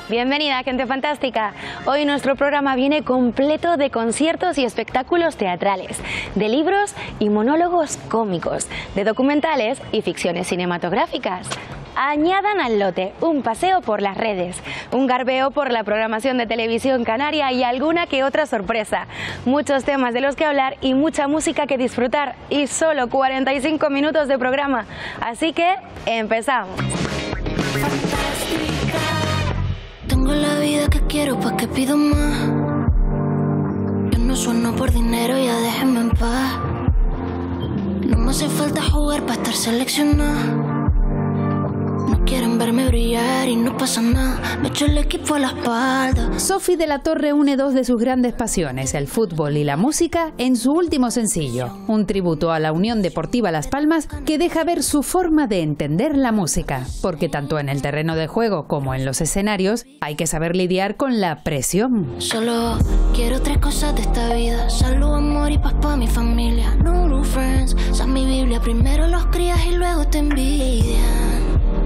Bienvenida, gente fantástica. Hoy nuestro programa viene completo de conciertos y espectáculos teatrales, de libros y monólogos cómicos, de documentales y ficciones cinematográficas. Añadan al lote un paseo por las redes, un garbeo por la programación de televisión canaria y alguna que otra sorpresa. Muchos temas de los que hablar y mucha música que disfrutar y solo 45 minutos de programa. Así que empezamos. Tengo la vida que quiero, ¿pa' qué pido más? Yo no sueno por dinero, ya déjenme en paz. No me hace falta jugar para estar seleccionada. No quieren verme brillar y no pasa nada, me echo el equipo a la espalda. Sophie de la Torre une dos de sus grandes pasiones, el fútbol y la música, en su último sencillo. Un tributo a la Unión Deportiva Las Palmas que deja ver su forma de entender la música. Porque tanto en el terreno de juego como en los escenarios hay que saber lidiar con la presión. Solo quiero tres cosas de esta vida: salud, amor y paz pa' mi familia. No new friends, usa mi Biblia, primero los crías y luego te envidian.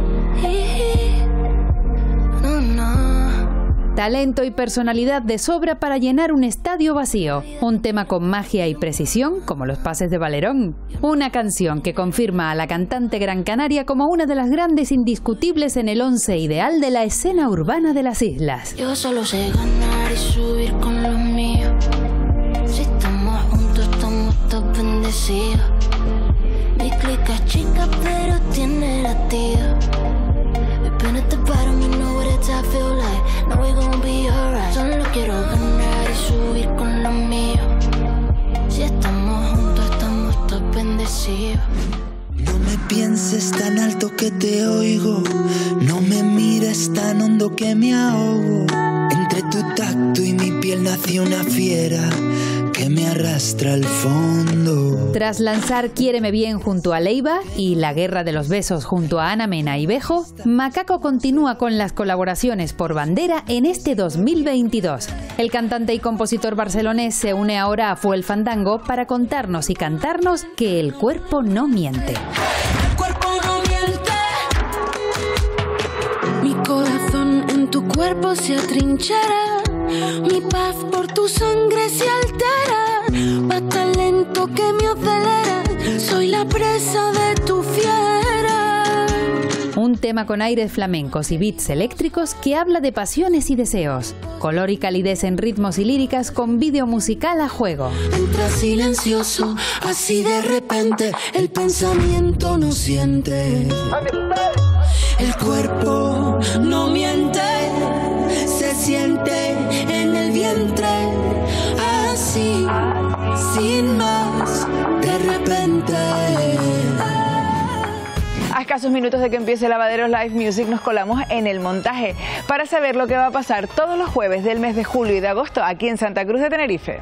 Talento y personalidad de sobra para llenar un estadio vacío. Un tema con magia y precisión como los pases de Valerón. Una canción que confirma a la cantante gran canaria como una de las grandes indiscutibles en el 11 ideal de la escena urbana de las islas. Yo solo sé ganar y subir con los míos. Si estamos juntos estamos todos bendecidos. Mi clica es chica pero tiene latido. Solo quiero ganar y subir con lo mío. Si estamos juntos, estamos todos bendecidos. No me pienses tan alto que te oigo. No me mires tan hondo que me ahogo. Entre tu tacto y mi piel nació una fiera que me arrastra al fondo. Tras lanzar Quiéreme bien junto a Leiva y La guerra de los besos junto a Ana Mena y Bejo, Macaco continúa con las colaboraciones por bandera en este 2022. El cantante y compositor barcelonés se une ahora a Fuel Fandango para contarnos y cantarnos que el cuerpo no miente. El cuerpo no miente. Mi corazón en tu cuerpo se atrinchera. Mi paz por tu sangre se altera. Va tan lento que me acelera. Soy la presa de tu fiera. Un tema con aires flamencos y beats eléctricos que habla de pasiones y deseos. Color y calidez en ritmos y líricas con vídeo musical a juego. Entra silencioso, así de repente el pensamiento no siente. El cuerpo no miente, se siente en el vientre, así, sin más, de repente. A escasos minutos de que empiece Lavaderos Live Music nos colamos en el montaje para saber lo que va a pasar todos los jueves del mes de julio y de agosto aquí en Santa Cruz de Tenerife.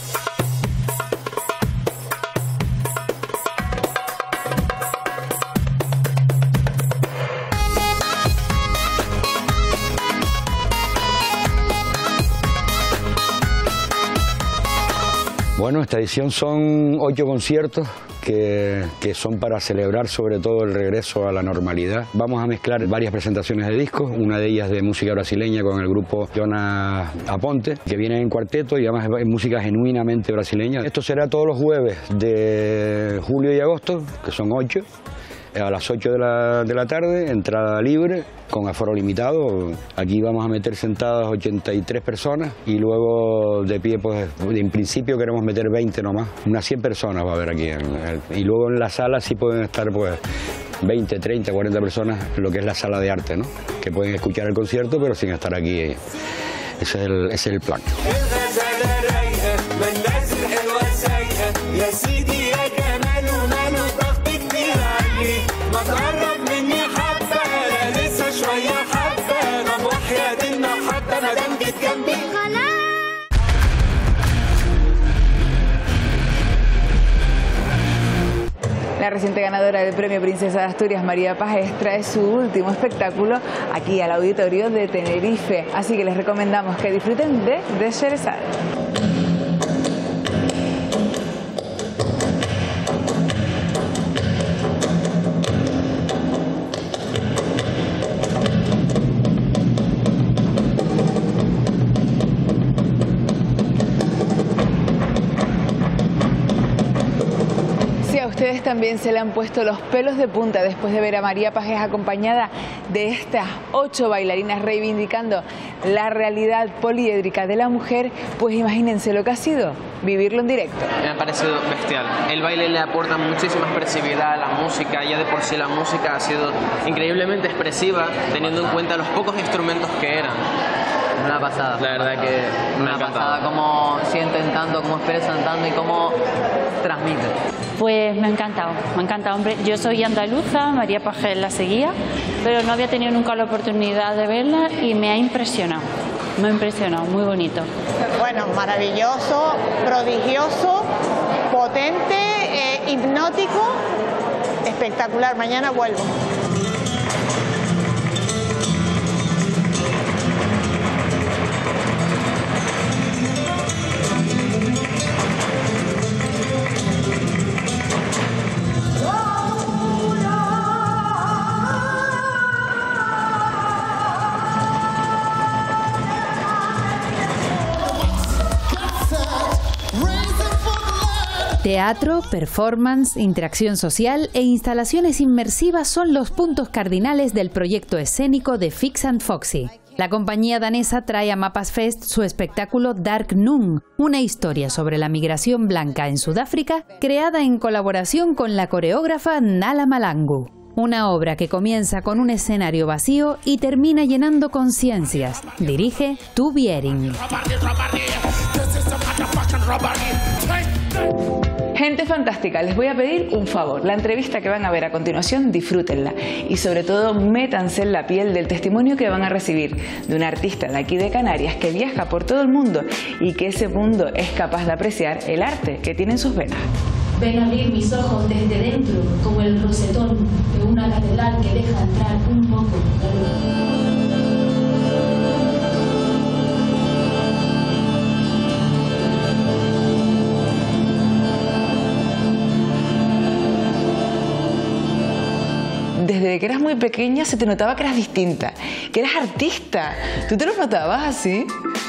Bueno, esta edición son 8 conciertos que son para celebrar sobre todo el regreso a la normalidad. Vamos a mezclar varias presentaciones de discos, una de ellas de música brasileña con el grupo Jonas Aponte, que viene en cuarteto y además es música genuinamente brasileña. Esto será todos los jueves de julio y agosto, que son 8. A las 8 de la tarde, entrada libre, con aforo limitado. Aquí vamos a meter sentadas 83 personas y luego de pie, pues en principio queremos meter 20 nomás. Unas 100 personas va a haber aquí. Y luego en la sala sí pueden estar pues 20, 30, 40 personas, lo que es la sala de arte, ¿no? Que pueden escuchar el concierto pero sin estar aquí. Ese es el plan. La reciente ganadora del Premio Princesa de Asturias, María Pajes, trae su último espectáculo aquí al Auditorio de Tenerife. Así que les recomendamos que disfruten de Sherezade. ustedes también se le han puesto los pelos de punta después de ver a María Pajés acompañada de estas 8 bailarinas reivindicando la realidad poliédrica de la mujer, pues imagínense lo que ha sido vivirlo en directo. Me ha parecido bestial. El baile le aporta muchísima expresividad a la música. Ya de por sí la música ha sido increíblemente expresiva, teniendo en cuenta los pocos instrumentos que eran. Una pasada. La verdad que me ha encantado. Pasada, cómo sienten tanto, cómo expresan tanto y cómo transmiten. Pues me ha encantado, hombre. Yo soy andaluza, María Pajés la seguía, pero no había tenido nunca la oportunidad de verla y me ha impresionado, muy bonito. Bueno, maravilloso, prodigioso, potente, hipnótico, espectacular. Mañana vuelvo. Teatro, performance, interacción social e instalaciones inmersivas son los puntos cardinales del proyecto escénico de Fix and Foxy. La compañía danesa trae a Mapas Fest su espectáculo Dark Noon, una historia sobre la migración blanca en Sudáfrica, creada en colaboración con la coreógrafa Nala Malangu. Una obra que comienza con un escenario vacío y termina llenando conciencias. Dirige Tove Ering. Gente fantástica, les voy a pedir un favor. La entrevista que van a ver a continuación, disfrútenla. Y sobre todo, métanse en la piel del testimonio que van a recibir de una artista de aquí de Canarias que viaja por todo el mundo y que ese mundo es capaz de apreciar el arte que tiene en sus venas. Ven a abrir mis ojos desde dentro, como el rosetón de una catedral que deja entrar un poco de luz. Desde que eras muy pequeña se te notaba que eras distinta, que eras artista. ¿Tú te lo notabas así?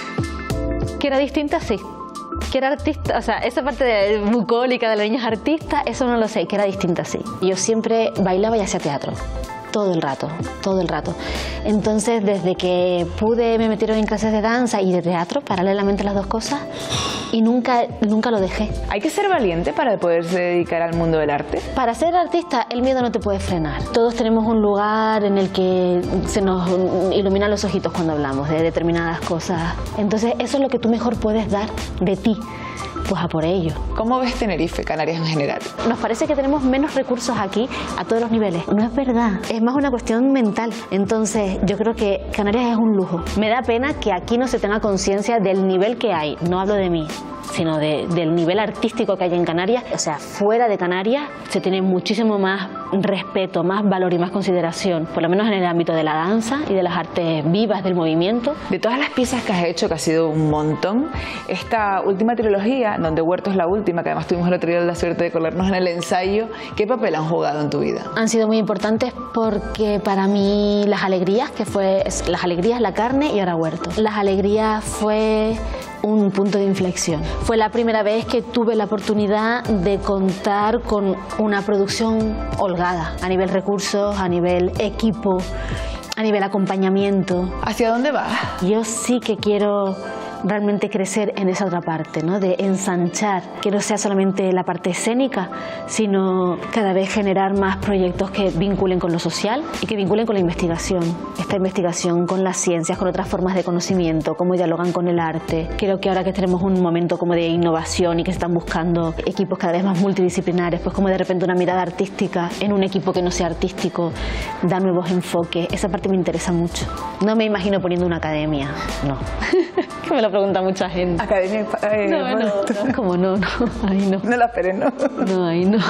Que era distinta, sí. Que era artista, o sea, esa parte bucólica de las niñas artistas, eso no lo sé, que era distinta, sí. Yo siempre bailaba y hacía teatro. Todo el rato. Entonces, desde que pude, me metieron en clases de danza y de teatro, paralelamente las dos cosas, y nunca lo dejé. ¿Hay que ser valiente para poderse dedicar al mundo del arte? Para ser artista, el miedo no te puede frenar. Todos tenemos un lugar en el que se nos iluminan los ojitos cuando hablamos de determinadas cosas. Entonces, eso es lo que tú mejor puedes dar de ti. Pues a por ello. ¿Cómo ves Tenerife, Canarias en general? Nos parece que tenemos menos recursos aquí a todos los niveles. No es verdad, es más una cuestión mental. Entonces yo creo que Canarias es un lujo. Me da pena que aquí no se tenga conciencia del nivel que hay. No hablo de mí, sino del nivel artístico que hay en Canarias. O sea, fuera de Canarias se tiene muchísimo más respeto, más valor y más consideración, por lo menos en el ámbito de la danza y de las artes vivas del movimiento. De todas las piezas que has hecho, que ha sido un montón, esta última trilogía, donde Huerto es la última, que además tuvimos el otro día la suerte de colarnos en el ensayo, ¿qué papel han jugado en tu vida? Han sido muy importantes porque para mí Las Alegrías, Las Alegrías, La Carne y ahora Huerto. Las Alegrías fue un punto de inflexión. Fue la primera vez que tuve la oportunidad de contar con una producción holgada, a nivel recursos, a nivel equipo, a nivel acompañamiento. ¿Hacia dónde vas? Yo sí que quiero realmente crecer en esa otra parte, ¿no? De ensanchar, que no sea solamente la parte escénica, sino cada vez generar más proyectos que vinculen con lo social y que vinculen con la investigación. Esta investigación con las ciencias, con otras formas de conocimiento, cómo dialogan con el arte. Creo que ahora que tenemos un momento como de innovación y que se están buscando equipos cada vez más multidisciplinares, pues como de repente una mirada artística en un equipo que no sea artístico da nuevos enfoques. Esa parte me interesa mucho. No me imagino poniendo una academia, no. Que me lo pregunta mucha gente. Academia. No, como no, ahí no. No la esperes, ¿no? No, ahí no.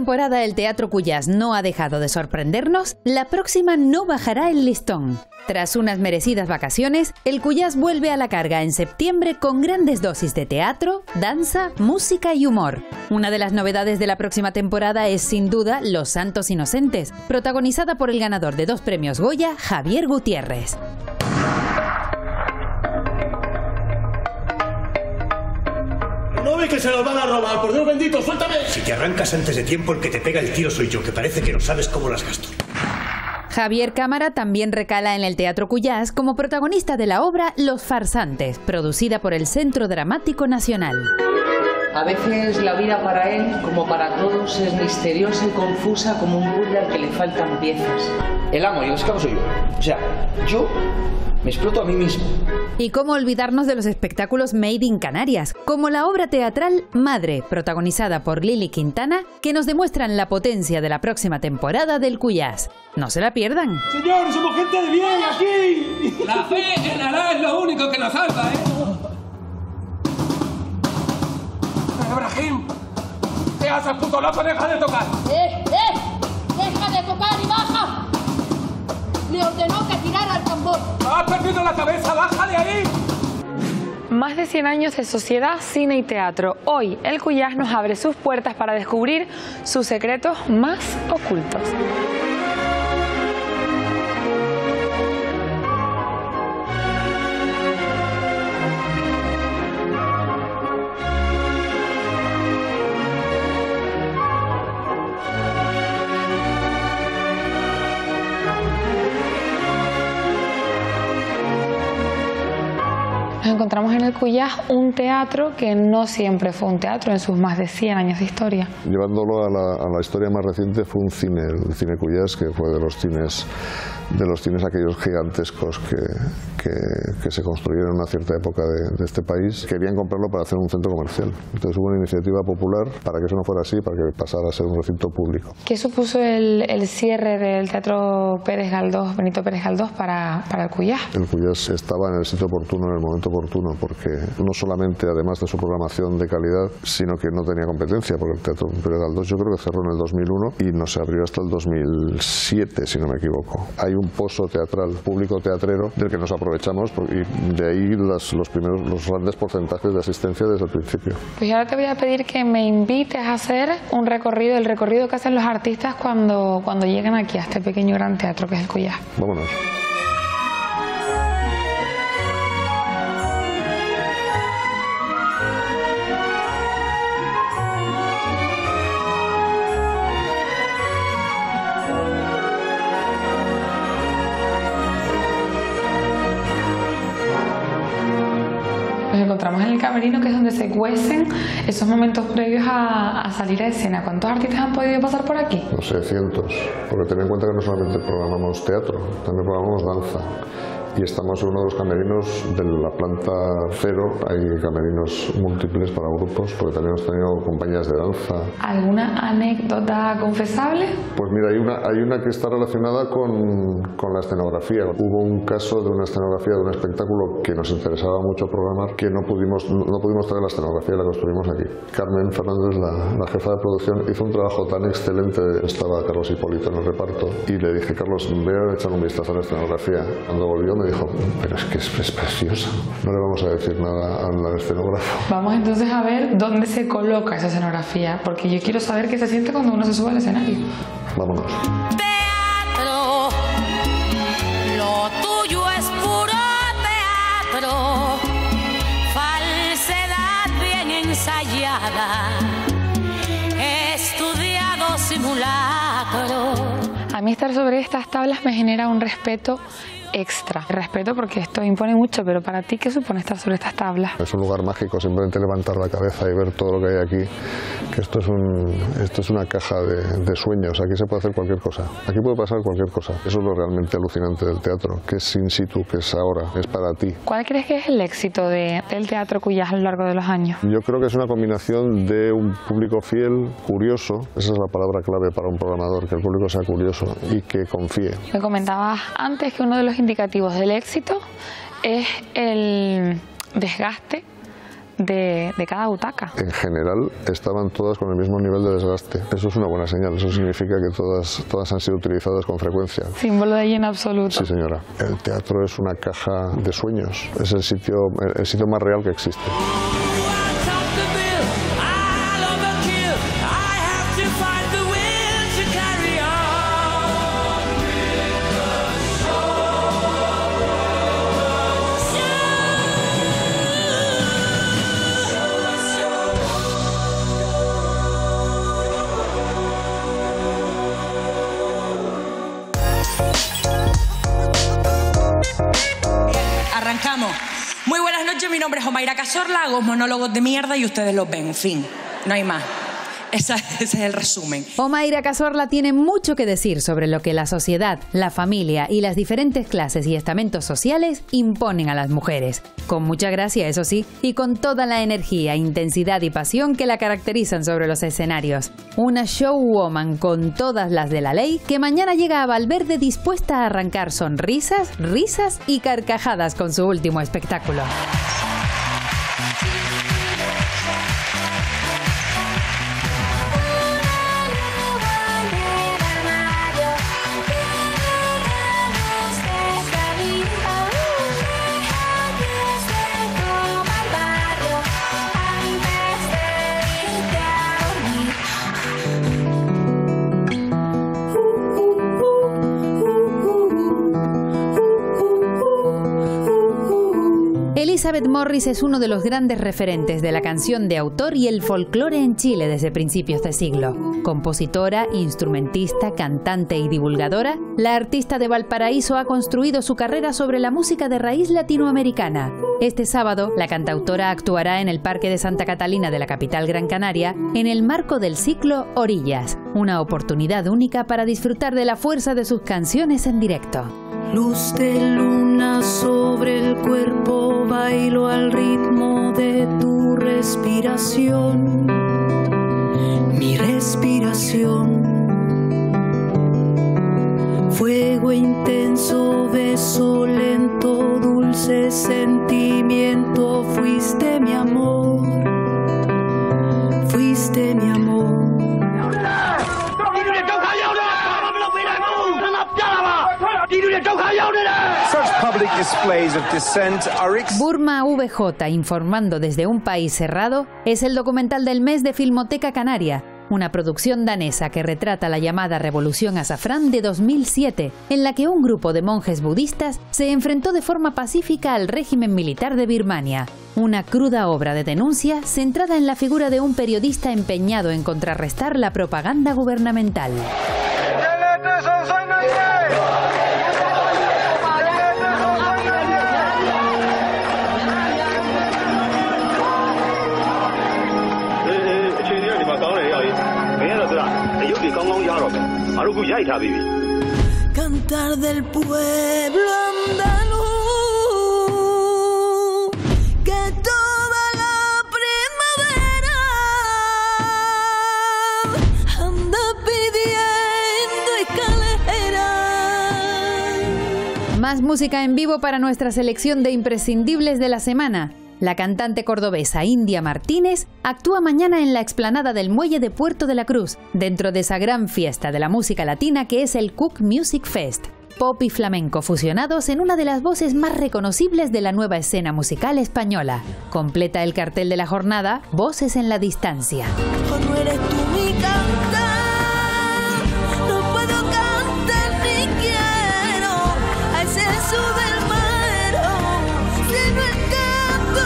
temporada el Teatro Cuyás no ha dejado de sorprendernos, la próxima no bajará el listón. Tras unas merecidas vacaciones, el Cuyás vuelve a la carga en septiembre con grandes dosis de teatro, danza, música y humor. Una de las novedades de la próxima temporada es sin duda Los Santos Inocentes, protagonizada por el ganador de 2 premios Goya, Javier Gutiérrez. ¿No ve que se los van a robar? ¡Por Dios bendito, suéltame! Si te arrancas antes de tiempo, el que te pega el tiro soy yo, que parece que no sabes cómo las gasto. Javier Cámara también recala en el Teatro Cuyás como protagonista de la obra Los Farsantes, producida por el Centro Dramático Nacional. A veces la vida para él, como para todos, es misteriosa y confusa como un puzzle al que le faltan piezas. El amo y el esclavo soy yo. O sea, yo me exploto a mí mismo. Y cómo olvidarnos de los espectáculos Made in Canarias, como la obra teatral Madre, protagonizada por Lili Quintana, que nos demuestran la potencia de la próxima temporada del Cuyás. No se la pierdan. Señores, somos gente de bien aquí. La fe en Alá es lo único que nos salva, ¿eh? Ibrahim, ¿qué haces, puto loco? ¡Deja de tocar! ¡Deja de tocar y baja! Le ordenó que tirara al tambor. ¡Has perdido la cabeza! ¡Bájale ahí! Más de 100 años de sociedad, cine y teatro. Hoy, el Cuyás nos abre sus puertas para descubrir sus secretos más ocultos. Nos encontramos en el Cuyás un teatro que no siempre fue un teatro en sus más de 100 años de historia. Llevándolo a la historia más reciente fue un cine, el cine Cuyás, que fue de los cines aquellos gigantescos que se construyeron en una cierta época de este país. Querían comprarlo para hacer un centro comercial. Entonces hubo una iniciativa popular para que eso no fuera así, para que pasara a ser un recinto público. ¿Qué supuso el cierre del Teatro Benito Pérez Galdós para el Cuyás? El Cuyás estaba en el sitio oportuno, en el momento oportuno, porque no solamente, además de su programación de calidad, sino que no tenía competencia, porque el Teatro Pérez Galdós yo creo que cerró en el 2001 y no se abrió hasta el 2007, si no me equivoco. Hay un pozo teatral, público teatrero, del que nos aprovechamos y de ahí los grandes porcentajes de asistencia desde el principio. Pues ahora te voy a pedir que me invites a hacer un recorrido, el recorrido que hacen los artistas cuando llegan aquí a este pequeño gran teatro que es el Cuyás. Vámonos. Nos encontramos en el camerino, que es donde se cuecen esos momentos previos a salir a escena. ¿Cuántos artistas han podido pasar por aquí? No sé, cientos. Porque ten en cuenta que no solamente programamos teatro, también programamos danza. Y estamos en uno de los camerinos de la planta cero. Hay camerinos múltiples para grupos, porque también hemos tenido compañías de danza. ¿Alguna anécdota confesable? Pues mira, hay una que está relacionada con la escenografía. Hubo un caso de una escenografía de un espectáculo que nos interesaba mucho programar, que no pudimos traer la escenografía y la construimos aquí. Carmen Fernández, la jefa de producción, hizo un trabajo tan excelente. Estaba Carlos Hipólito en el reparto y le dije: Carlos, ve a echar un vistazo a la escenografía. Cuando volvió me dijo: pero es que es preciosa. No le vamos a decir nada al escenógrafo. Vamos entonces a ver dónde se coloca esa escenografía, porque yo quiero saber qué se siente cuando uno se sube al escenario. Vámonos. Teatro, lo tuyo es puro teatro, falsedad bien ensayada, estudiado simulacro. A mí estar sobre estas tablas me genera un respeto extra. Respeto porque esto impone mucho, pero para ti, ¿qué supone estar sobre estas tablas? Es un lugar mágico, simplemente levantar la cabeza y ver todo lo que hay aquí, que esto es una caja de sueños. Aquí se puede hacer cualquier cosa, aquí puede pasar cualquier cosa. Eso es lo realmente alucinante del teatro, que es in situ, que es ahora, es para ti. ¿Cuál crees que es el éxito del Teatro Cuyás a lo largo de los años? Yo creo que es una combinación de un público fiel, curioso. Esa es la palabra clave para un programador, que el público sea curioso y que confíe. Me comentabas antes que uno de los indicativos del éxito es el desgaste de cada butaca. En general estaban todas con el mismo nivel de desgaste. Eso es una buena señal, eso significa que todas han sido utilizadas con frecuencia. Símbolo de lleno absoluto. Sí, señora. El teatro es una caja de sueños, es el sitio más real que existe. Arrancamos. Muy buenas noches, mi nombre es Omaira Cazorla, hago monólogos de mierda y ustedes los ven, en fin, no hay más. Ese es el resumen. Omaira Cazorla tiene mucho que decir sobre lo que la sociedad, la familia y las diferentes clases y estamentos sociales imponen a las mujeres. Con mucha gracia, eso sí, y con toda la energía, intensidad y pasión que la caracterizan sobre los escenarios. Una showwoman con todas las de la ley que mañana llega a Valverde dispuesta a arrancar sonrisas, risas y carcajadas con su último espectáculo. Elizabeth Morris es uno de los grandes referentes de la canción de autor y el folclore en Chile desde principios de siglo. Compositora, instrumentista, cantante y divulgadora, la artista de Valparaíso ha construido su carrera sobre la música de raíz latinoamericana. Este sábado, la cantautora actuará en el Parque de Santa Catalina de la capital Gran Canaria en el marco del ciclo Orillas, una oportunidad única para disfrutar de la fuerza de sus canciones en directo. Luz de luna sobre el cuerpo, bailo al ritmo de tu respiración, mi respiración. Fuego intenso, beso lento, dulce sentimiento, fuiste mi amor, fuiste mi amor. Burma VJ informando desde un país cerrado es el documental del mes de Filmoteca Canaria, una producción danesa que retrata la llamada Revolución Azafrán de 2007, en la que un grupo de monjes budistas se enfrentó de forma pacífica al régimen militar de Birmania. Una cruda obra de denuncia centrada en la figura de un periodista empeñado en contrarrestar la propaganda gubernamental. Cantar del pueblo andaluz, que toda la primavera anda pidiendo escaleras. Más música en vivo para nuestra selección de imprescindibles de la semana. La cantante cordobesa India Martínez actúa mañana en la explanada del Muelle de Puerto de la Cruz, dentro de esa gran fiesta de la música latina que es el Cook Music Fest. Pop y flamenco fusionados en una de las voces más reconocibles de la nueva escena musical española. Completa el cartel de la jornada Voces en la Distancia. No eres tú mi cantar, no puedo cantar ni quiero al censo del mero, sino el canto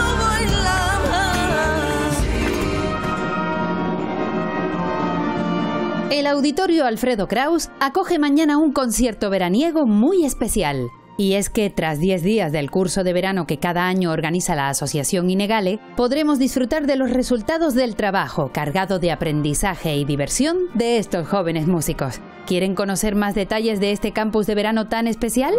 bailaba. El Auditorio Alfredo Kraus acoge mañana un concierto veraniego muy especial. Y es que tras 10 días del curso de verano que cada año organiza la Asociación Inegale, podremos disfrutar de los resultados del trabajo cargado de aprendizaje y diversión de estos jóvenes músicos. ¿Quieren conocer más detalles de este campus de verano tan especial?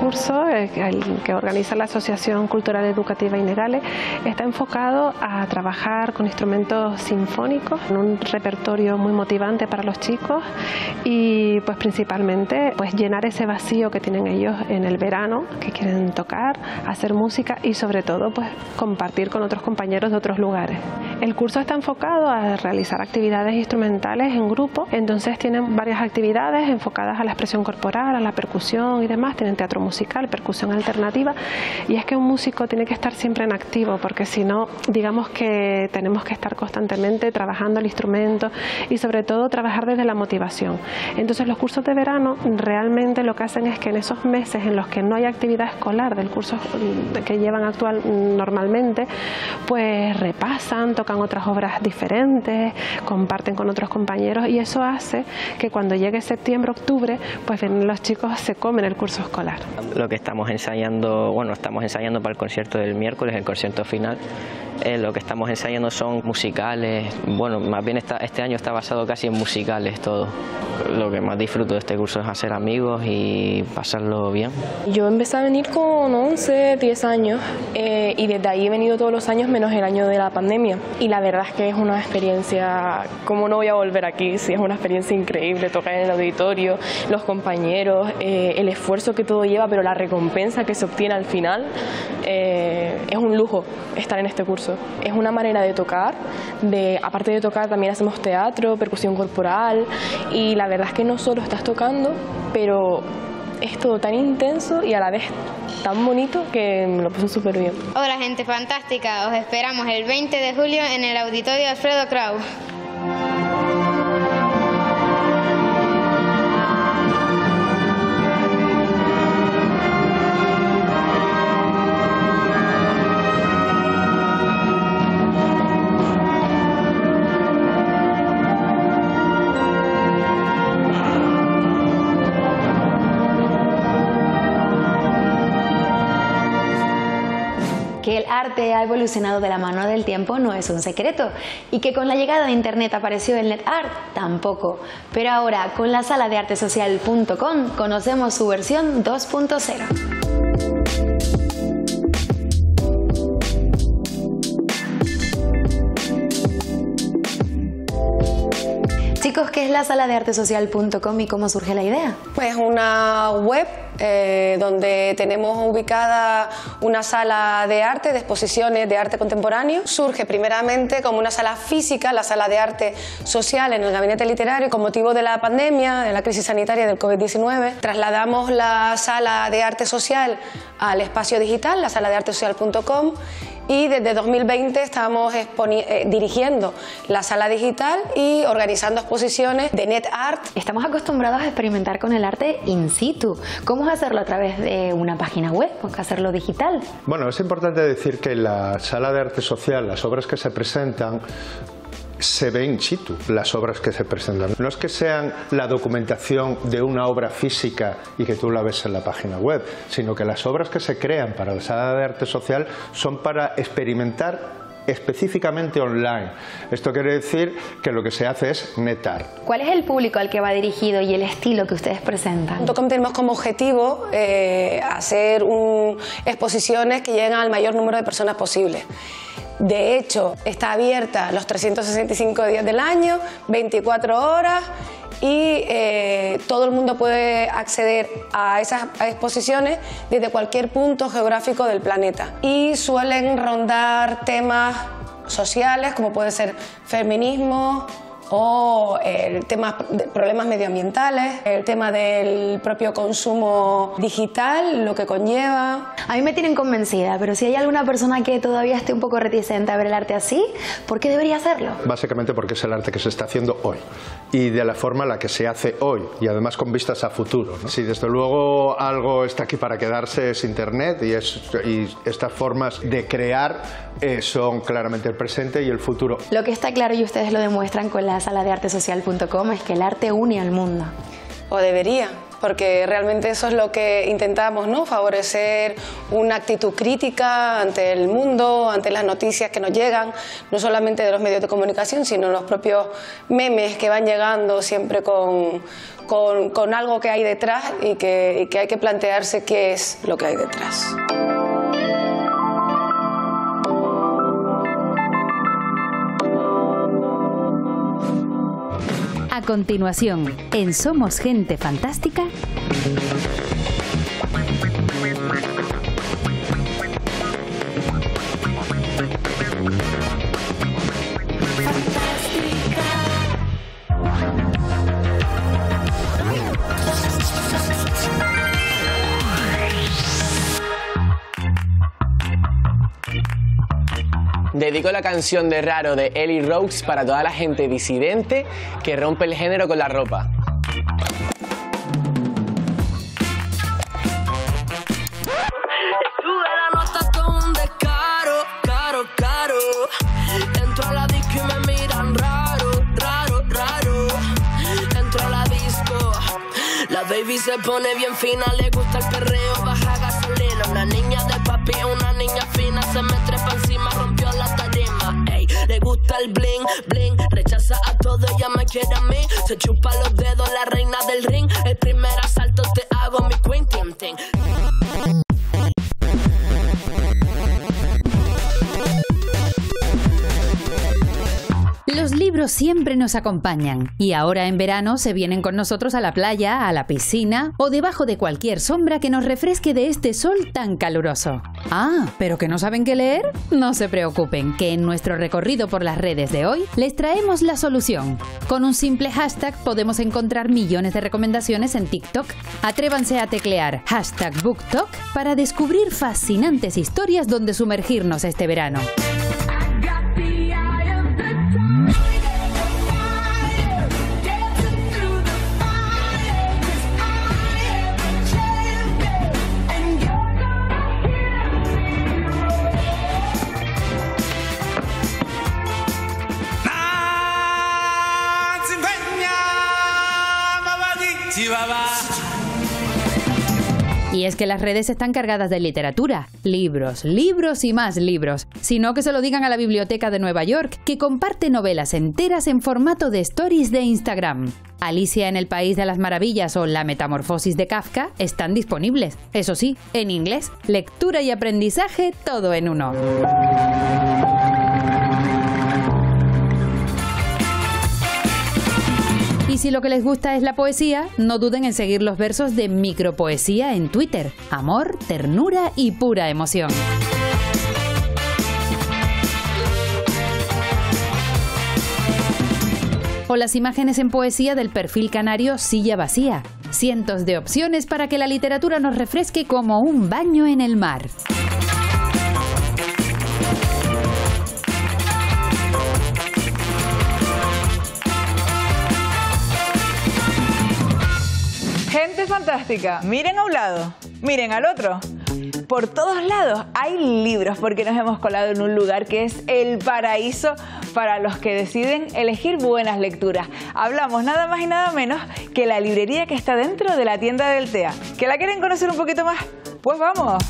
curso, el que organiza la Asociación Cultural Educativa Inegale, está enfocado a trabajar con instrumentos sinfónicos, en un repertorio muy motivante para los chicos y pues principalmente pues llenar ese vacío que tienen ellos en el verano, que quieren tocar, hacer música y sobre todo pues compartir con otros compañeros de otros lugares. El curso está enfocado a realizar actividades instrumentales en grupo, entonces tienen varias actividades enfocadas a la expresión corporal, a la percusión y demás. Tienen teatro musical, percusión alternativa, y es que un músico tiene que estar siempre en activo, porque si no, digamos que tenemos que estar constantemente trabajando el instrumento y sobre todo trabajar desde la motivación. Entonces los cursos de verano realmente lo que hacen es que en esos meses en los que no hay actividad escolar del curso que llevan actual normalmente, pues repasan, tocan otras obras diferentes, comparten con otros compañeros, y eso hace que cuando llegue septiembre, octubre, pues los chicos se comen el curso escolar. Lo que estamos ensayando, bueno, estamos ensayando para el concierto del miércoles, el concierto final. Lo que estamos ensayando son musicales, bueno, más bien este año está basado casi en musicales todo. Lo que más disfruto de este curso es hacer amigos y pasarlo bien. Yo empecé a venir con 11, 10 años y desde ahí he venido todos los años menos el año de la pandemia. Y la verdad es que es una experiencia, como no voy a volver aquí, sí, es una experiencia increíble tocar en el auditorio, los compañeros, el esfuerzo que todo lleva, pero la recompensa que se obtiene al final, es un lujo estar en este curso. Es una manera de tocar, aparte de tocar también hacemos teatro, percusión corporal, y la verdad es que no solo estás tocando, pero es todo tan intenso y a la vez tan bonito que me lo paso súper bien. Hola gente fantástica, os esperamos el 20 de julio en el auditorio Alfredo Kraus. Que el arte ha evolucionado de la mano del tiempo no es un secreto, y que con la llegada de internet apareció el net art tampoco, pero ahora con la sala de artesocial.com conocemos su versión 2.0. Chicos, ¿qué es la sala de artesocial.com y cómo surge la idea? Pues una web donde tenemos ubicada una sala de arte, de exposiciones de arte contemporáneo. Surge primeramente como una sala física, la sala de arte social en el gabinete literario. Con motivo de la pandemia, de la crisis sanitaria del COVID-19, trasladamos la sala de arte social al espacio digital, la sala de artesocial.com. Y desde 2020 estamos dirigiendo la sala digital y organizando exposiciones de net art. Estamos acostumbrados a experimentar con el arte in situ. ¿Cómo es hacerlo a través de una página web? ¿Cómo es hacerlo digital? Bueno, es importante decir que la sala de arte social, las obras que se presentan, se ve in situ las obras que se presentan. No es que sean la documentación de una obra física y que tú la ves en la página web, sino que las obras que se crean para la sala de arte social son para experimentar específicamente online. Esto quiere decir que lo que se hace es net art. ¿Cuál es el público al que va dirigido y el estilo que ustedes presentan? Tenemos como objetivo hacer exposiciones que lleguen al mayor número de personas posible. De hecho, está abierta los 365 días del año, 24 horas, y todo el mundo puede acceder a esas exposiciones desde cualquier punto geográfico del planeta. Y suelen rondar temas sociales, como puede ser feminismo, o el tema de problemas medioambientales, el tema del propio consumo digital, lo que conlleva. A mí me tienen convencida, pero si hay alguna persona que todavía esté un poco reticente a ver el arte así, ¿por qué debería hacerlo? Básicamente porque es el arte que se está haciendo hoy y de la forma en la que se hace hoy, y además con vistas a futuro, ¿no? Si desde luego algo está aquí para quedarse es Internet, y estas formas de crear son claramente el presente y el futuro. Lo que está claro, y ustedes lo demuestran con la sala de artesocial.com, es que el arte une al mundo. O debería. porque realmente eso es lo que intentamos, ¿no? Favorecer una actitud crítica ante el mundo, ante las noticias que nos llegan, no solamente de los medios de comunicación, sino los propios memes que van llegando siempre con algo que hay detrás y que hay que plantearse qué es lo que hay detrás. A continuación, en Somos Gente Fantástica... Dedico la canción de Raro de Ellie Rose para toda la gente disidente que rompe el género con la ropa. Sube la nota con un descaro, caro, caro. Entro a la disco y me miran raro, raro, raro. Entro a la disco, la baby se pone bien fina, le gusta el perreo, baja gasolina. Una niña de papi, una niña fina, se me trepa encima, rompió la tarima. Ey, le gusta el bling, bling, rechaza a todo, ella me quiere a mí. Se chupa los dedos, la reina del ring. El primer asalto te hago mi queen, ting, ting. Los libros siempre nos acompañan y ahora en verano se vienen con nosotros a la playa, a la piscina o debajo de cualquier sombra que nos refresque de este sol tan caluroso. Ah, ¿pero que no saben qué leer? No se preocupen, que en nuestro recorrido por las redes de hoy les traemos la solución. Con un simple hashtag podemos encontrar millones de recomendaciones en TikTok. Atrévanse a teclear #BookTok para descubrir fascinantes historias donde sumergirnos este verano. Y es que las redes están cargadas de literatura, libros, libros y más libros. Sino que se lo digan a la Biblioteca de Nueva York, que comparte novelas enteras en formato de stories de Instagram. Alicia en el País de las Maravillas o La Metamorfosis de Kafka están disponibles. Eso sí, en inglés, lectura y aprendizaje, todo en uno. Y si lo que les gusta es la poesía, no duden en seguir los versos de Micropoesía en Twitter. Amor, ternura y pura emoción. O las imágenes en poesía del perfil canario Silla Vacía. Cientos de opciones para que la literatura nos refresque como un baño en el mar. Gente fantástica, miren a un lado, miren al otro. Por todos lados hay libros porque nos hemos colado en un lugar que es el paraíso para los que deciden elegir buenas lecturas. Hablamos nada más y nada menos que la librería que está dentro de la tienda del TEA. ¿Que la quieren conocer un poquito más? Pues vamos.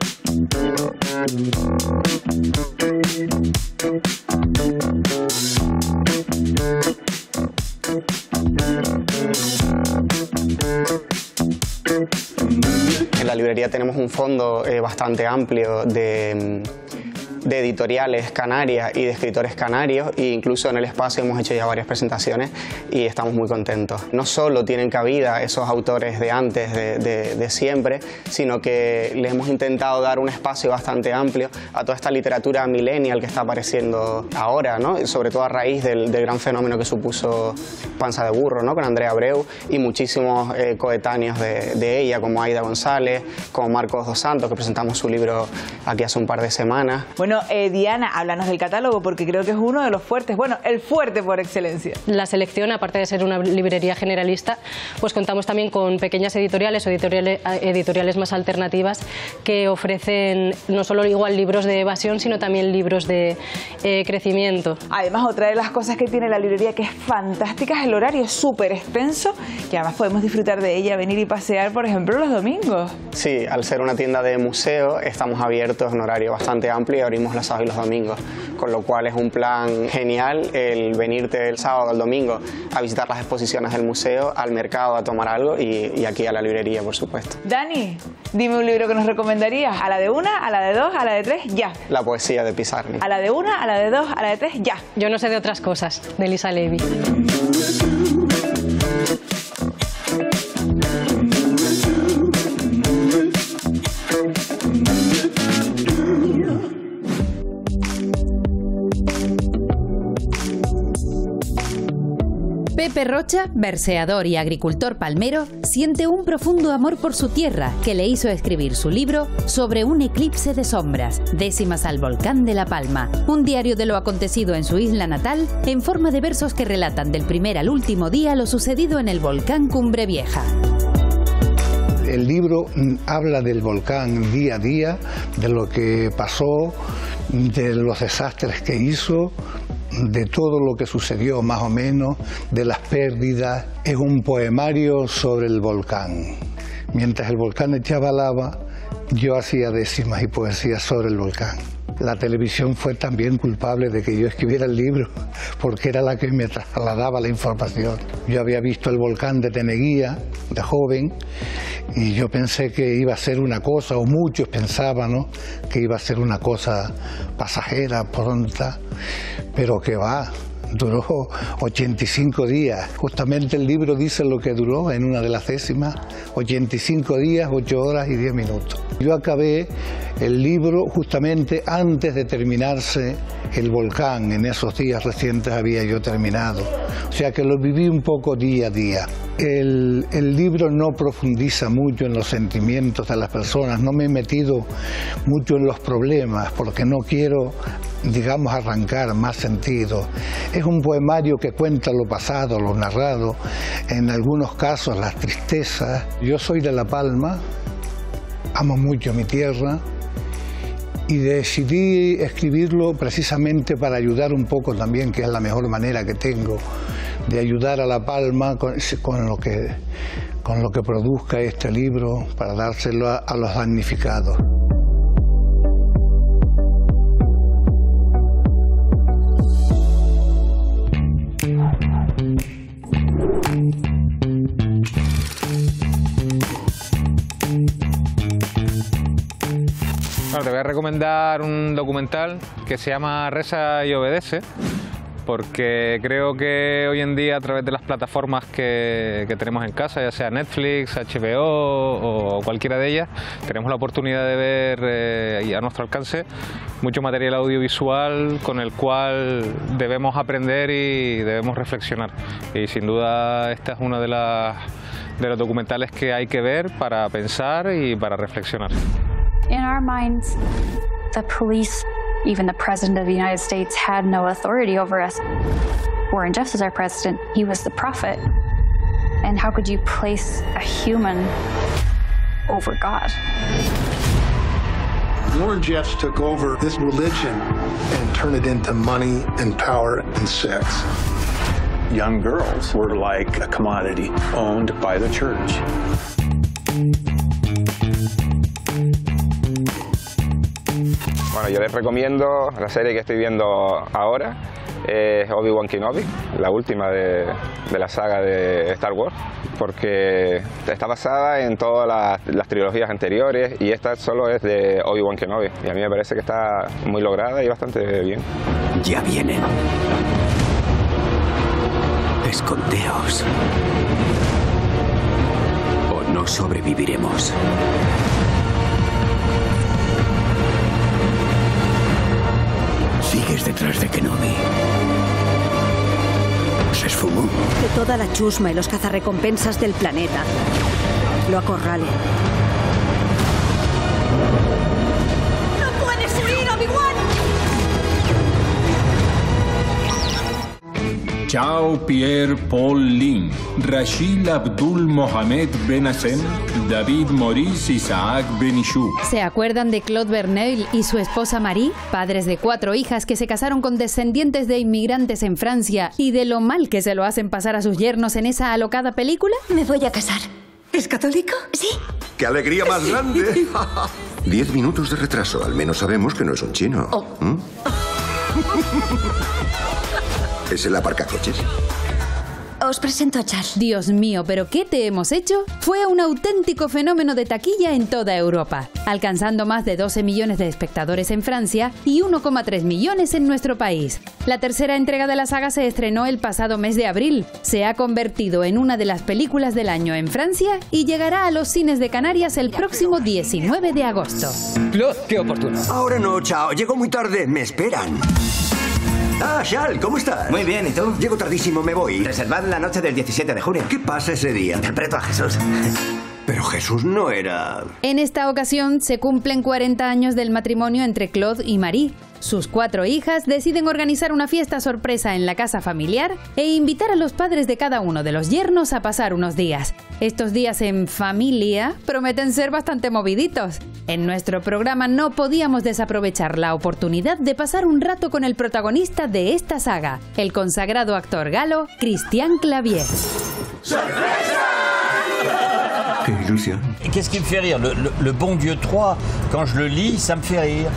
En la librería tenemos un fondo bastante amplio de editoriales canarias y de escritores canarios, e incluso en el espacio hemos hecho ya varias presentaciones y estamos muy contentos. No solo tienen cabida esos autores de antes, de siempre, sino que les hemos intentado dar un espacio bastante amplio a toda esta literatura millennial que está apareciendo ahora, ¿no? Sobre todo a raíz del gran fenómeno que supuso Panza de Burro, ¿no? Con Andrea Abreu y muchísimos coetáneos de ella, como Aida González, como Marcos Dos Santos, que presentamos su libro aquí hace un par de semanas. Bueno, Bueno, Diana, háblanos del catálogo porque creo que es uno de los fuertes, bueno, el fuerte por excelencia. La selección, aparte de ser una librería generalista, pues contamos también con pequeñas editoriales o editoriales más alternativas que ofrecen no solo igual libros de evasión, sino también libros de crecimiento. Además, otra de las cosas que tiene la librería que es fantástica es el horario súper extenso, que además podemos disfrutar de ella, venir y pasear, por ejemplo, los domingos. Sí, al ser una tienda de museo, estamos abiertos en horario bastante amplio y abrimos los sábados y los domingos, con lo cual es un plan genial el venirte el sábado o el domingo a visitar las exposiciones del museo, al mercado a tomar algo y aquí a la librería, por supuesto. Dani, dime un libro que nos recomendarías. ¿A la de una, a la de dos, a la de tres? Ya. La poesía de Pizarnik. A la de una, a la de dos, a la de tres, ya. Yo no sé de otras cosas, de Elisa Levy. Pepe Rocha, verseador y agricultor palmero, siente un profundo amor por su tierra que le hizo escribir su libro Sobre un eclipse de sombras, décimas al volcán de La Palma, un diario de lo acontecido en su isla natal en forma de versos que relatan del primer al último día lo sucedido en el volcán Cumbre Vieja. El libro habla del volcán día a día, de lo que pasó, de los desastres que hizo, de todo lo que sucedió más o menos, de las pérdidas. Es un poemario sobre el volcán. Mientras el volcán echaba lava, yo hacía décimas y poesías sobre el volcán. La televisión fue también culpable de que yo escribiera el libro, porque era la que me trasladaba la información. Yo había visto el volcán de Teneguía, de joven, y yo pensé que iba a ser una cosa, o muchos pensaban, ¿no?, que iba a ser una cosa pasajera, pronta, pero que va. Duró 85 días. Justamente el libro dice lo que duró en una de las décimas, 85 días, 8 horas y 10 minutos. Yo acabé el libro justamente antes de terminarse el volcán. En esos días recientes había yo terminado. O sea que lo viví un poco día a día. El libro no profundiza mucho en los sentimientos de las personas, no me he metido mucho en los problemas porque no quiero, digamos, arrancar más sentido. Es un poemario que cuenta lo pasado, lo narrado, en algunos casos las tristezas. Yo soy de La Palma, amo mucho mi tierra y decidí escribirlo precisamente para ayudar un poco también, que es la mejor manera que tengo de ayudar a La Palma con lo que produzca este libro, para dárselo a los damnificados. Bueno, te voy a recomendar un documental que se llama Reza y Obedece, porque creo que hoy en día a través de las plataformas que tenemos en casa, ya sea Netflix, HBO o cualquiera de ellas, tenemos la oportunidad de ver y a nuestro alcance mucho material audiovisual con el cual debemos aprender y debemos reflexionar. Y sin duda esta es una de los documentales que hay que ver para pensar y para reflexionar. In our minds, the police, even the President of the United States, had no authority over us. Warren Jeffs is our president. He was the prophet. And how could you place a human over God? Warren Jeffs took over this religion and turned it into money and power and sex. Young girls were like a commodity owned by the church. Bueno, yo les recomiendo la serie que estoy viendo ahora, es Obi-Wan Kenobi, la última de la saga de Star Wars, porque está basada en todas las trilogías anteriores y esta solo es de Obi-Wan Kenobi, y a mí me parece que está muy lograda y bastante bien. Ya vienen. Escondeos. O no sobreviviremos. Sigues detrás de Kenobi. Se esfumó. Que toda la chusma y los cazarrecompensas del planeta lo acorralen. ¡No puedes huir, Obi-Wan! Chao Pierre Paul Lin, Rachid Abdul Mohamed Ben Hassem, David Maurice Isaac Benichou. ¿Se acuerdan de Claude Berneuil y su esposa Marie, padres de 4 hijas que se casaron con descendientes de inmigrantes en Francia, y de lo mal que se lo hacen pasar a sus yernos en esa alocada película? Me voy a casar. ¿Es católico? Sí. ¡Qué alegría más grande! 10 minutos de retraso. Al menos sabemos que no es un chino. Oh. ¿Mm? ¿Es el aparcacoches? Os presento a Charles. Dios mío, ¿pero qué te hemos hecho? Fue un auténtico fenómeno de taquilla en toda Europa, alcanzando más de 12 millones de espectadores en Francia y 1,3 millones en nuestro país. La tercera entrega de la saga se estrenó el pasado mes de abril. Se ha convertido en una de las películas del año en Francia y llegará a los cines de Canarias el próximo 19 de agosto. Claude, qué oportuno. Ahora no, chao. Llego muy tarde. Me esperan. Ah, Charles, ¿cómo estás? Muy bien, ¿y tú? Llego tardísimo, me voy. Reservad la noche del 17 de junio. ¿Qué pasa ese día? Interpreto a Jesús. Pero Jesús no era... En esta ocasión se cumplen 40 años del matrimonio entre Claude y Marie. Sus 4 hijas deciden organizar una fiesta sorpresa en la casa familiar e invitar a los padres de cada uno de los yernos a pasar unos días. Estos días en familia prometen ser bastante moviditos. En nuestro programa no podíamos desaprovechar la oportunidad de pasar un rato con el protagonista de esta saga, el consagrado actor galo Christian Clavier. ¡Sorpresa! ¡Qué ilusión! Qu'est-ce qui me fait rire? Le Bon Dieu 3, quand je le lis, ça me fait rire.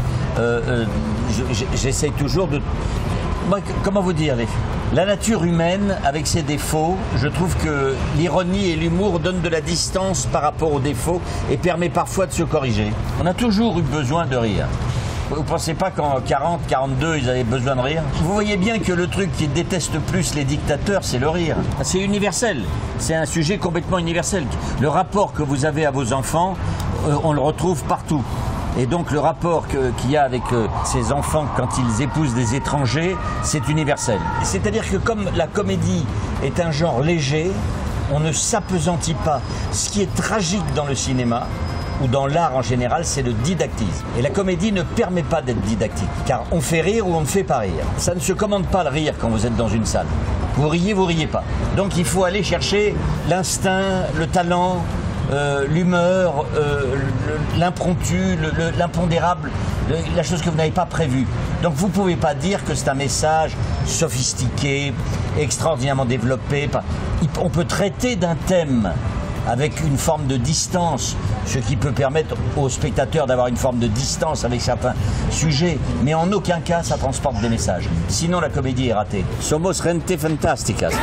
J'essaie toujours de... Comment vous dire, la nature humaine, avec ses défauts, je trouve que l'ironie et l'humour donnent de la distance par rapport aux défauts et permet parfois de se corriger. On a toujours eu besoin de rire. Vous ne pensez pas qu'en 40, 42, ils avaient besoin de rire? Vous voyez bien que le truc qui déteste plus les dictateurs, c'est le rire. C'est universel. C'est un sujet complètement universel. Le rapport que vous avez à vos enfants, on le retrouve partout. Et donc le rapport qu'il y a avec ces enfants quand ils épousent des étrangers, c'est universel. C'est-à-dire que comme la comédie est un genre léger, on ne s'appesantit pas. Ce qui est tragique dans le cinéma, ou dans l'art en général, c'est le didactisme. Et la comédie ne permet pas d'être didactique, car on fait rire ou on ne fait pas rire. Ça ne se commande pas le rire quand vous êtes dans une salle. Vous riez pas. Donc il faut aller chercher l'instinct, le talent, l'humeur, l'impromptu, l'impondérable, la chose que vous n'avez pas prévue. Donc vous ne pouvez pas dire que c'est un message sophistiqué, extraordinairement développé. On peut traiter d'un thème avec une forme de distance, ce qui peut permettre aux spectateurs d'avoir une forme de distance avec certains sujets, mais en aucun cas ça transporte des messages. Sinon la comédie est ratée. Somos gente fantásticas.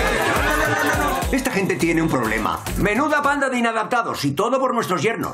Esta gente tiene un problema. Menuda banda de inadaptados y todo por nuestros yernos.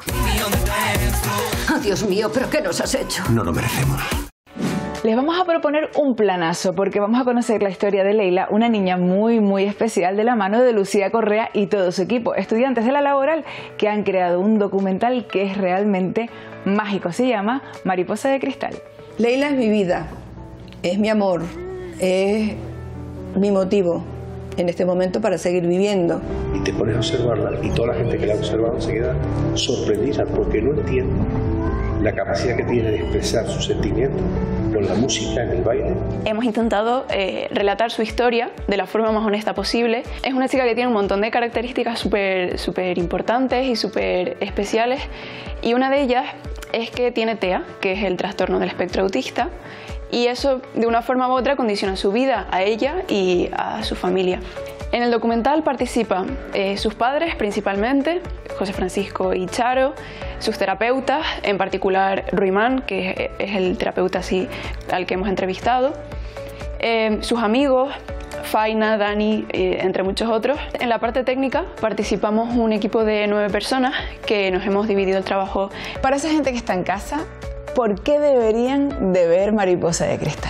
Oh, Dios mío, ¿pero qué nos has hecho? No lo merecemos. Les vamos a proponer un planazo porque vamos a conocer la historia de Leila, una niña muy especial de la mano de Lucía Correa y todo su equipo, estudiantes de la Laboral que han creado un documental que es realmente mágico. Se llama Mariposa de Cristal. Leila es mi vida, es mi amor, es mi motivo en este momento para seguir viviendo. Y te pones a observarla y toda la gente que la ha observado se queda sorprendida porque no entiende la capacidad que tiene de expresar sus sentimientos con la música, en el baile. Hemos intentado relatar su historia de la forma más honesta posible. Es una chica que tiene un montón de características súper importantes y súper especiales, y una de ellas es que tiene TEA, que es el trastorno del espectro autista, y eso de una forma u otra condiciona su vida, a ella y a su familia. En el documental participan sus padres principalmente, José Francisco y Charo, sus terapeutas, en particular Ruimán, que es el terapeuta así al que hemos entrevistado, sus amigos, Faina, Dani, entre muchos otros. En la parte técnica participamos un equipo de 9 personas que nos hemos dividido el trabajo. Para esa gente que está en casa, ¿por qué deberían de ver Mariposa de Cristal?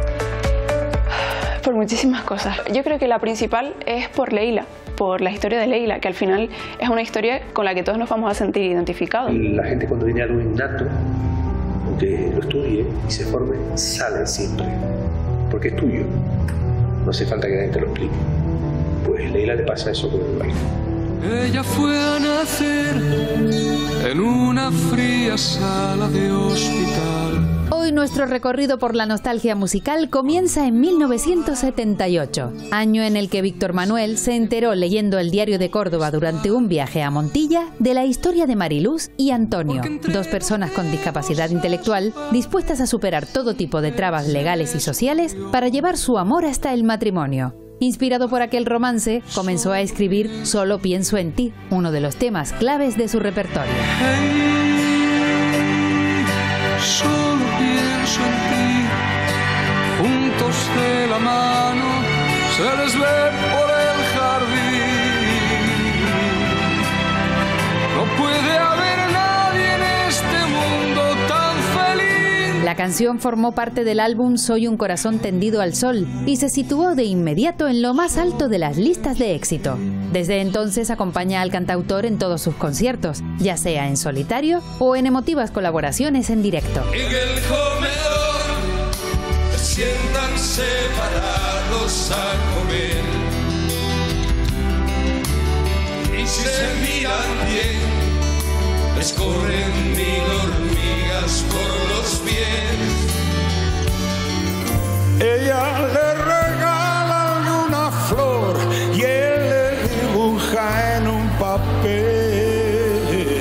Por muchísimas cosas. Yo creo que la principal es por Leila, por la historia de Leila, que al final es una historia con la que todos nos vamos a sentir identificados. La gente cuando tiene algo innato, aunque lo estudie y se forme, sale siempre, porque es tuyo. No hace falta que nadie te lo explique. Pues a Leila le pasa eso con el baile. Ella fue a nacer en una fría sala de hospital. Hoy Hoy nuestro recorrido por la nostalgia musical comienza en 1978, año en el que Víctor Manuel se enteró leyendo el Diario de Córdoba durante un viaje a Montilla de la historia de Mariluz y Antonio, dos personas con discapacidad intelectual dispuestas a superar todo tipo de trabas legales y sociales para llevar su amor hasta el matrimonio. Inspirado por aquel romance, comenzó a escribir Solo pienso en ti, uno de los temas claves de su repertorio. Solo pienso en ti, juntos de la mano, se les ve por el jardín. No puede haber nadie en este mundo tan feliz. La canción formó parte del álbum Soy un corazón tendido al sol y se situó de inmediato en lo más alto de las listas de éxito. Desde entonces acompaña al cantautor en todos sus conciertos, ya sea en solitario o en emotivas colaboraciones en directo. En el comedor se sientan separados a comer y si se miran bien les corren 1000 hormigas por los pies. Ella le regala alguna flor y él le dibuja en un papel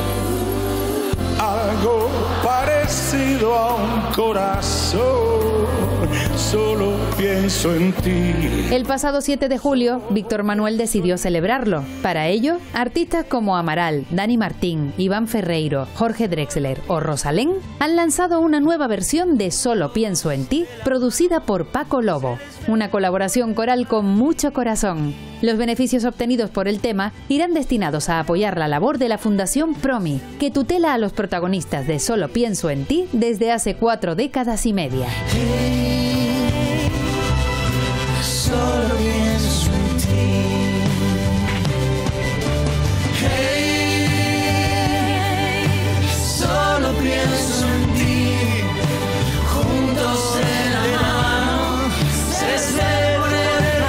algo parecido a un corazón. Solo pienso en ti. El pasado 7 de julio, Víctor Manuel decidió celebrarlo. Para ello, artistas como Amaral, Dani Martín, Iván Ferreiro, Jorge Drexler o Rosalén han lanzado una nueva versión de Solo pienso en ti, producida por Paco Lobo. Una colaboración coral con mucho corazón. Los beneficios obtenidos por el tema irán destinados a apoyar la labor de la Fundación Promi, que tutela a los protagonistas de Solo pienso en ti desde hace 4 décadas y media. Solo pienso en ti. Hey, solo pienso en ti. Juntos en la mano se esté por el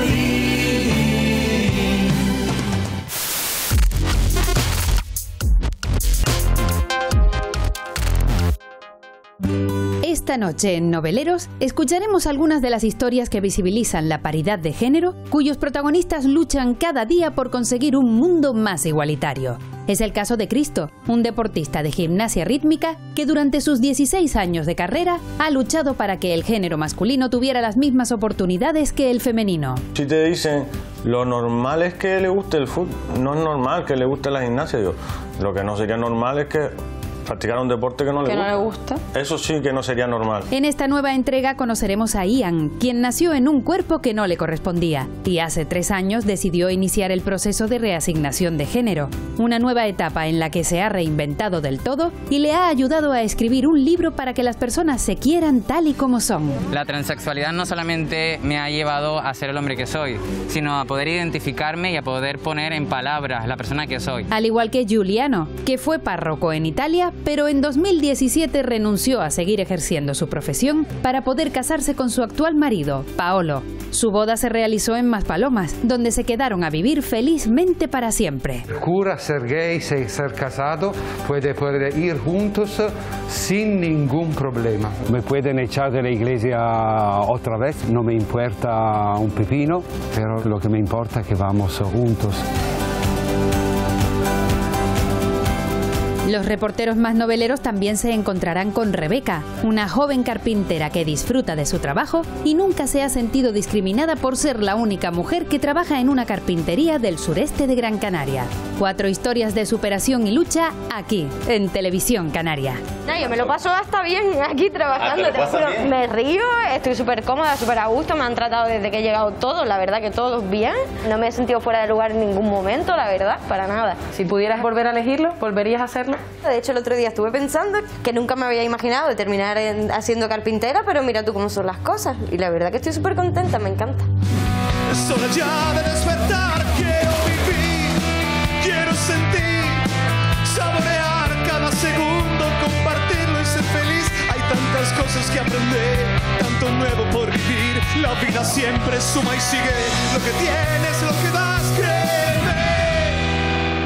jardín. Esta noche en Noveleros escucharemos algunas de las historias que visibilizan la paridad de género, cuyos protagonistas luchan cada día por conseguir un mundo más igualitario. Es el caso de Cristo, un deportista de gimnasia rítmica que durante sus 16 años de carrera ha luchado para que el género masculino tuviera las mismas oportunidades que el femenino. Si te dicen, lo normal es que le guste el fútbol, no es normal que le guste la gimnasia. Lo que no sería normal es que practicar un deporte que no le gusta. Eso sí que no sería normal. En esta nueva entrega conoceremos a Ian, quien nació en un cuerpo que no le correspondía y hace 3 años decidió iniciar el proceso de reasignación de género, una nueva etapa en la que se ha reinventado del todo y le ha ayudado a escribir un libro para que las personas se quieran tal y como son. La transexualidad no solamente me ha llevado a ser el hombre que soy, sino a poder identificarme y a poder poner en palabras la persona que soy. Al igual que Giuliano, que fue párroco en Italia, pero en 2017 renunció a seguir ejerciendo su profesión para poder casarse con su actual marido, Paolo. Su boda se realizó en Maspalomas, donde se quedaron a vivir felizmente para siempre. Cura ser gay, ser casado, puede ir juntos sin ningún problema. Me pueden echar de la iglesia otra vez, no me importa un pepino, pero lo que me importa es que vamos juntos. Los reporteros más noveleros también se encontrarán con Rebeca, una joven carpintera que disfruta de su trabajo y nunca se ha sentido discriminada por ser la única mujer que trabaja en una carpintería del sureste de Gran Canaria. 4 historias de superación y lucha aquí, en Televisión Canaria. No, yo me lo paso hasta bien aquí trabajando, te juro. Me río, estoy súper cómoda, súper a gusto, me han tratado desde que he llegado todos, la verdad que todos bien. No me he sentido fuera de lugar en ningún momento, la verdad, para nada. Si pudieras volver a elegirlo, ¿volverías a hacerlo? De hecho, el otro día estuve pensando que nunca me había imaginado de terminar haciendo carpintera, pero mira tú cómo son las cosas. Y la verdad que estoy súper contenta, me encanta. Es hora ya de despertar, quiero vivir, quiero sentir, saborear cada segundo, compartirlo y ser feliz. Hay tantas cosas que aprender, tanto nuevo por vivir. La vida siempre suma y sigue, lo que tienes, lo que das, créeme.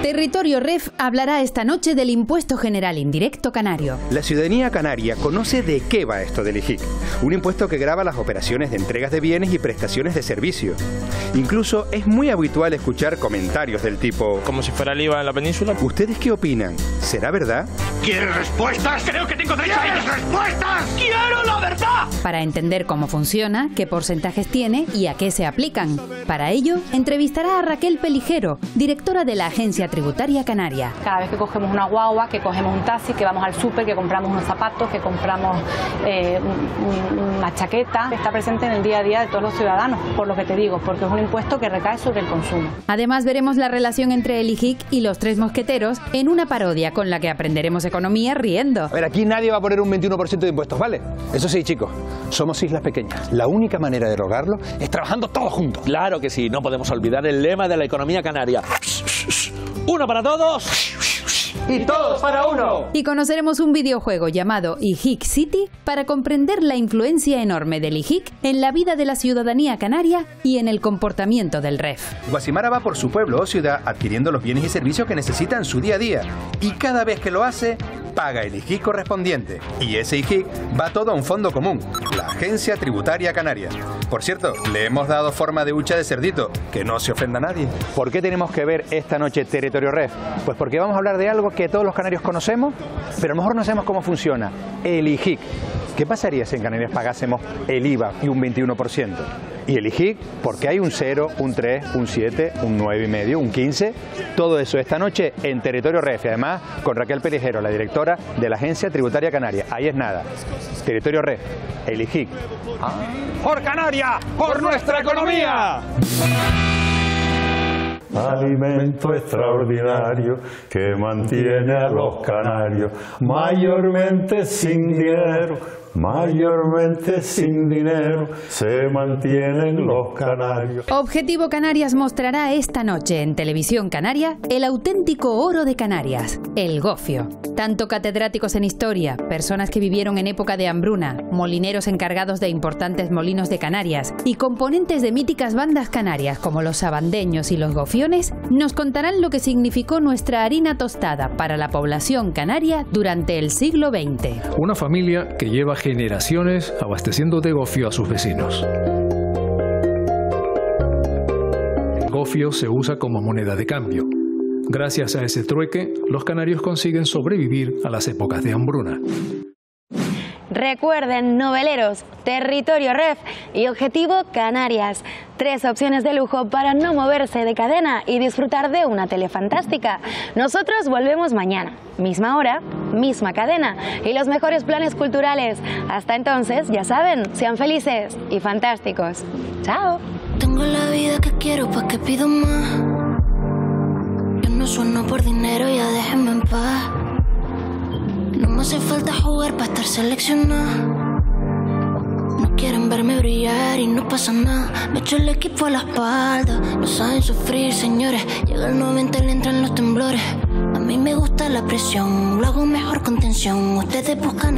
Territorio Ref hablará esta noche del impuesto general indirecto canario. La ciudadanía canaria conoce de qué va esto del IGIC, un impuesto que grava las operaciones de entregas de bienes y prestaciones de servicio. Incluso es muy habitual escuchar comentarios del tipo: como si fuera el IVA en la península. ¿Ustedes qué opinan? ¿Será verdad? ¿Quieres respuestas? Creo que tengo derecho a ellas. ¡Respuestas! ¡Quiero la verdad! Para entender cómo funciona, qué porcentajes tiene y a qué se aplican. Para ello, entrevistará a Raquel Pelijero, directora de la Agencia Tributaria Canaria. Cada vez que cogemos una guagua, que cogemos un taxi, que vamos al súper, que compramos unos zapatos, que compramos una chaqueta, está presente en el día a día de todos los ciudadanos, por lo que te digo, porque es un impuesto que recae sobre el consumo. Además, veremos la relación entre el IGIC y los Tres Mosqueteros en una parodia con la que aprenderemos economía riendo. A ver, aquí nadie va a poner un 21% de impuestos, ¿vale? Eso sí, chicos, somos islas pequeñas. La única manera de lograrlo es trabajando todos juntos. Claro que sí, no podemos olvidar el lema de la economía canaria. Uno para todos y todos para uno. Y conoceremos un videojuego llamado IGIC City para comprender la influencia enorme del IGIC en la vida de la ciudadanía canaria y en el comportamiento del REF. Guasimara va por su pueblo o ciudad adquiriendo los bienes y servicios que necesita en su día a día. Y cada vez que lo hace, paga el IGIC correspondiente. Y ese IGIC va todo a un fondo común, la Agencia Tributaria Canaria. Por cierto, le hemos dado forma de hucha de cerdito, que no se ofenda a nadie. ¿Por qué tenemos que ver esta noche Territorio Ref? Pues porque vamos a hablar de algo que todos los canarios conocemos, pero a lo mejor no sabemos cómo funciona, el IGIC. ¿Qué pasaría si en Canarias pagásemos el IVA y un 21%? Y el IGIC, porque hay un 0, un 3, un 7, un 9,5, un 15, todo eso esta noche en Territorio Ref, además con Raquel Pelijero, la directora de la Agencia Tributaria Canaria. Ahí es nada, Territorio Ref, el IGIC. ¡Por Canarias! ¡Por nuestra economía! Alimento extraordinario que mantiene a los canarios mayormente sin dinero. Mayormente sin dinero se mantienen los canarios. Objetivo Canarias mostrará esta noche en Televisión Canaria el auténtico oro de Canarias, el gofio. Tanto catedráticos en historia, personas que vivieron en época de hambruna, molineros encargados de importantes molinos de Canarias y componentes de míticas bandas canarias como los sabandeños y los gofiones nos contarán lo que significó nuestra harina tostada para la población canaria durante el siglo XX. Una familia que lleva generaciones abasteciendo de gofio a sus vecinos. El gofio se usa como moneda de cambio. Gracias a ese trueque, los canarios consiguen sobrevivir a las épocas de hambruna. Recuerden, noveleros, Territorio Ref y Objetivo Canarias. 3 opciones de lujo para no moverse de cadena y disfrutar de una tele fantástica. Nosotros volvemos mañana, misma hora, misma cadena y los mejores planes culturales. Hasta entonces, ya saben, sean felices y fantásticos. ¡Chao! Tengo la vida que quiero, ¿pa' qué pido más? Yo no sueno por dinero, ya déjenme en paz. No me hace falta jugar para estar seleccionado. No quieren verme brillar y no pasa nada. Me echo el equipo a la espalda. No saben sufrir, señores. Llega el 90 y le entran los temblores. A mí me gusta la presión, lo hago mejor con tensión. Ustedes buscan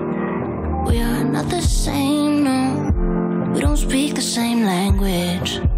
atención. We are not the same, no. We don't speak the same language.